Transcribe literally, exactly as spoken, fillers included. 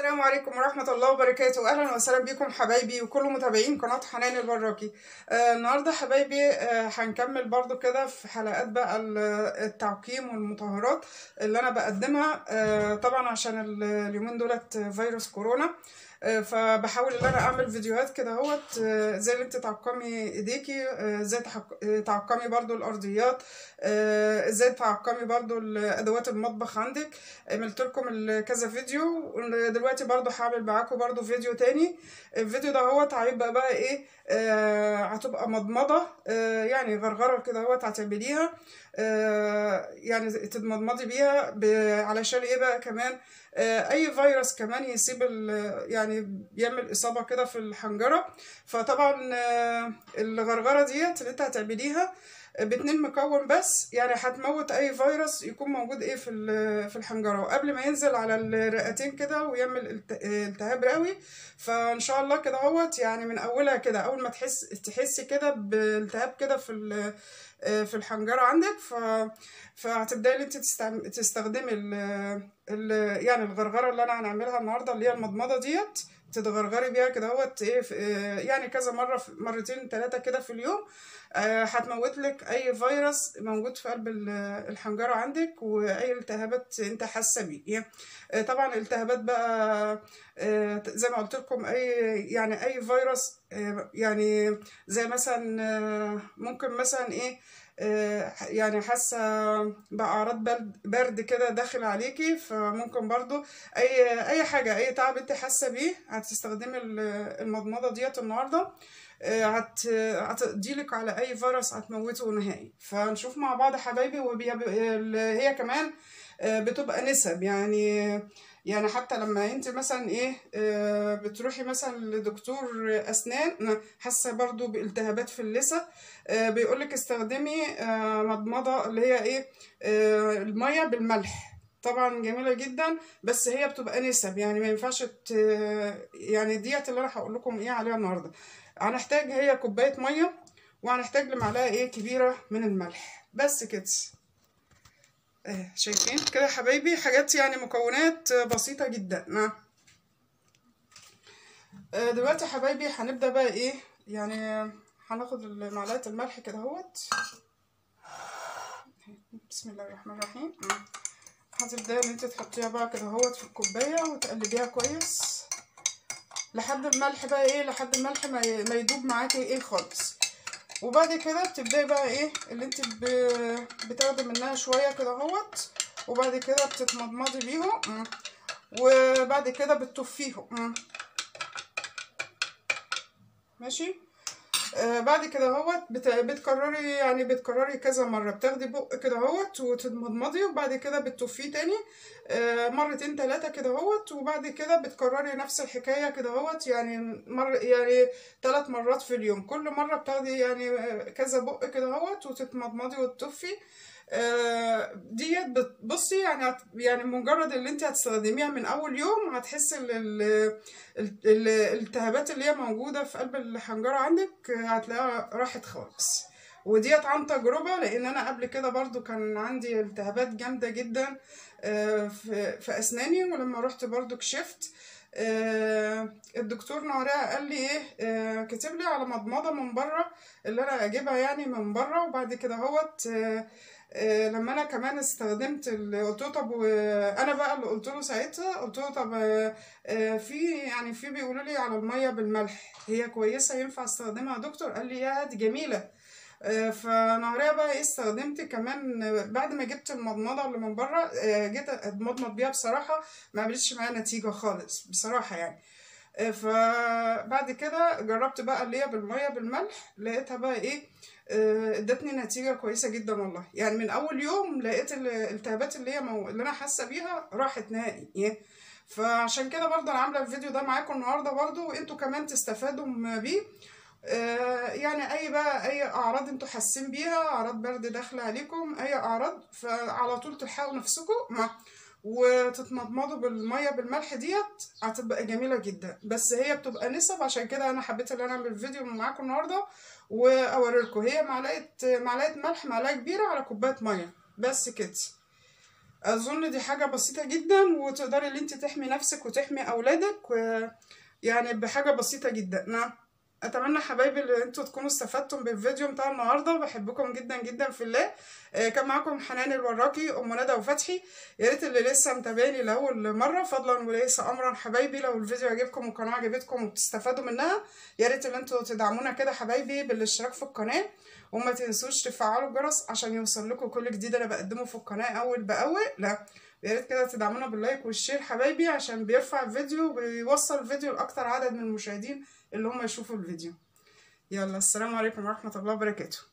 السلام عليكم ورحمة الله وبركاته. أهلا وسهلا بكم حبايبي وكل متابعين قناة حنان البراكي. آه النهاردة حبايبي آه هنكمل برضو كده في حلقات بقى التعقيم والمطهرات اللي أنا بقدمها، آه طبعا عشان اليومين دولت فيروس كورونا. آه فبحاول ان انا اعمل فيديوهات كده اهوت، آه زي اللي انت تعقمي ايديكي، آه زي تعقمي برضو الارضيات، آه ازاي تعقمي برضو ادوات المطبخ عندك. عملت لكم كذا فيديو، دلوقتي برضو هعمل معاكم برضو فيديو تاني. الفيديو ده هوت هيبقى بقى ايه، آه هتبقى مضمضه، آه يعني غرغره كده هوت هتعمليها، آه يعني تتمضمضي بيها علشان ايه بقى كمان، آه اي فيروس كمان يسيب يعني بيعمل اصابه كده في الحنجره. فطبعا آه الغرغره ديت اللي انت هتعمليها باتنين مكون بس، يعني هتموت اي فيروس يكون موجود ايه في في الحنجره، وقبل ما ينزل على الرئتين كده ويعمل التهاب رئوي. فان شاء الله كده اهوت يعني من اولها كده، اول ما تحس تحسي كده بالتهاب كده في في الحنجره عندك، ف فهتبداي ان انت تستخدمي ال... ال... يعني الغرغره اللي انا هنعملها النهارده اللي هي المضمضه ديت، تتغرغري بيها كده اهوت ايه، يعني كذا مره، مرتين ثلاثه كده في اليوم. هتموت لك اي فيروس موجود في قلب الحنجره عندك، واي التهابات انت حاسه بيه. طبعا الالتهابات بقى زي ما قلت لكم، اي يعني اي فيروس، يعني زي مثلا ممكن مثلا ايه، يعني حاسه باعراض برد برد كده داخل عليكي، فممكن برضو اي اي حاجه، اي تعب انت حاسه بيه هتستخدمي المضمضه ديت النهارده، هت هتقضيلك على اي فيروس هتموته نهائي. فنشوف مع بعض حبايبي. وهي كمان بتبقى نسب، يعني يعني حتى لما انت مثلا ايه بتروحي مثلا لدكتور اسنان حاسه برضو بالتهابات في اللثه، بيقولك استخدمي مضمضه اللي هي ايه، الميه بالملح. طبعا جميله جدا، بس هي بتبقى نسب، يعني ما ينفعش يعني ديت اللي انا هقول لكم ايه عليها النهارده. هنحتاج هي كوبايه ميه، وهنحتاج لمعلقه ايه كبيره من الملح، بس كده. اه شايفين كده حبايبي، حاجات يعني مكونات بسيطه جدا. اه دلوقتي حبايبي هنبدا بقى ايه، يعني هناخد معلقه الملح كده اهوت، بسم الله الرحمن الرحيم. هتبداي ان انت تحطيها بقى كده اهوت في الكوبايه وتقلبيها كويس لحد الملح بقى ايه، لحد الملح ما يدوب معاكي ايه خالص. وبعد كده بتبداي بقى ايه اللي انت بتاخدي منها شويه كده اهوت، وبعد كده بتتمضمضي بيهم، وبعد كده بتطفيهم. ماشي. آه بعد كده اهوت بت... بتكرري، يعني بتكرري كذا مره، بتاخدي بق كده اهوت وتتمضمضي، وبعد كده بتطفيه تاني آه مرتين ثلاثه كده اهوت، وبعد كده بتكرري نفس الحكايه كده اهوت، يعني مر يعني ثلاث مرات في اليوم. كل مره بتاخدي يعني كذا بق كده اهوت وتتمضمضي وتطفي. آه ديت بتبصي يعني يعني مجرد اللي انت هتستخدميها من اول يوم هتحسي ان الالتهابات اللي هي موجوده في قلب الحنجره عندك هتلاقيها راحت خالص. وديت عن تجربه، لان انا قبل كده برضو كان عندي التهابات جامده جدا آه في, في اسناني، ولما رحت برضو كشفت آه الدكتور نوريه قال لي ايه، آه كتب لي على مضمضه من بره اللي انا اجيبها يعني من بره. وبعد كده هوت آه آه لما انا كمان استخدمت، قلت له طب، وانا بقى اللي قلت له ساعتها، قلت له طب آه آه في يعني في بيقولوا لي على الميه بالملح هي كويسه ينفع استخدمها يا دكتور؟ قال لي يا دي جميله. آه فنهاريه بقى ايه استخدمت كمان بعد ما جبت المضمضه اللي من بره، آه جيت اتمضمض بيها، بصراحه ما عملتش معايا نتيجه خالص بصراحه يعني. فبعد كده جربت بقى اللي هي بالميه بالملح، لقيتها بقى ايه ادتني نتيجه كويسه جدا والله. يعني من اول يوم لقيت الالتهابات اللي هي مو... اللي انا حاسه بيها راحت نهائي. فعشان كده برضه انا عامله الفيديو ده معاكم النهارده برضه، وانتوا كمان تستفادوا بيه. آه يعني اي بقى اي اعراض انتوا حاسين بيها، اعراض برد داخله عليكم، اي اعراض، فعلى طول تلحقوا نفسكم وتتمضمضوا بالميه بالملح ديت، هتبقى جميله جدا. بس هي بتبقى نسب، عشان كده انا حبيت ان انا اعمل فيديو معاكم النهارده واوريلكم. هي معلقه معلقه ملح، معلقه كبيره على كوبايه ميه، بس كده. اظن دي حاجة بسيطة جدا، وتقدري ان انت تحمي نفسك وتحمي اولادك و... يعني بحاجة بسيطة جدا. نعم. اتمنى حبايبي ان انتوا تكونوا استفدتم بالفيديو بتاع النهارده، بحبكم جدا جدا في الله. آه كان معاكم حنان الوراقي، ام ندى وفتحي. يا ريت اللي لسه متابعني لاول مره، فضلا وليس امرا حبايبي، لو الفيديو عجبكم والقناه عجبتكم وبتستفادوا منها، يا ريت ان انتوا تدعمونا كده حبايبي بالاشتراك في القناه، وما تنسوش تفعلوا الجرس عشان يوصل لكم كل جديد انا بقدمه في القناه اول باول. لا، يا ريت كده تدعمونا باللايك والشير حبايبي، عشان بيرفع الفيديو وبيوصل الفيديو لاكتر عدد من المشاهدين اللي هم يشوفوا الفيديو. يلا، السلام عليكم ورحمة الله وبركاته.